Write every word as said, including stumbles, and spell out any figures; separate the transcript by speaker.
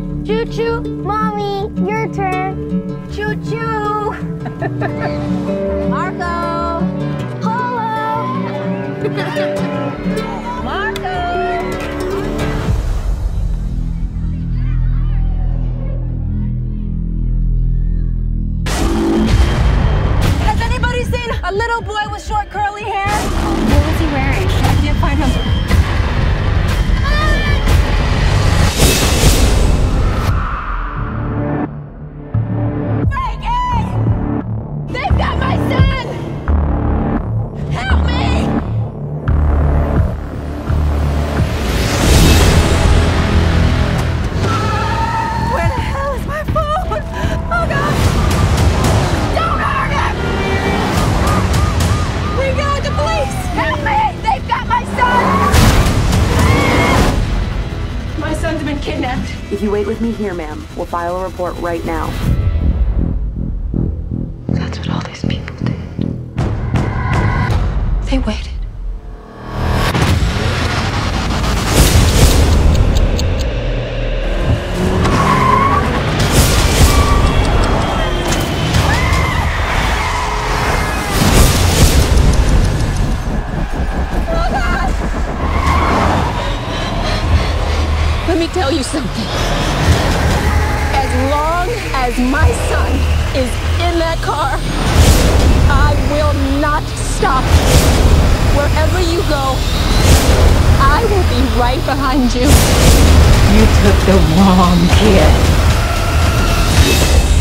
Speaker 1: Choo-choo. Mommy, your turn. Choo-choo. Marco. Polo. Marco.
Speaker 2: Has anybody seen a little boy with short curly hair?
Speaker 1: What was he wearing?
Speaker 2: I can't find him.
Speaker 3: Kidnapped. If you wait with me here, ma'am, we'll file a report right now.
Speaker 4: That's what all these people did. They waited.
Speaker 2: Let me tell you something. As long as my son is in that car, I will not stop. Wherever you go, I will be right behind you.
Speaker 5: You took the wrong kid.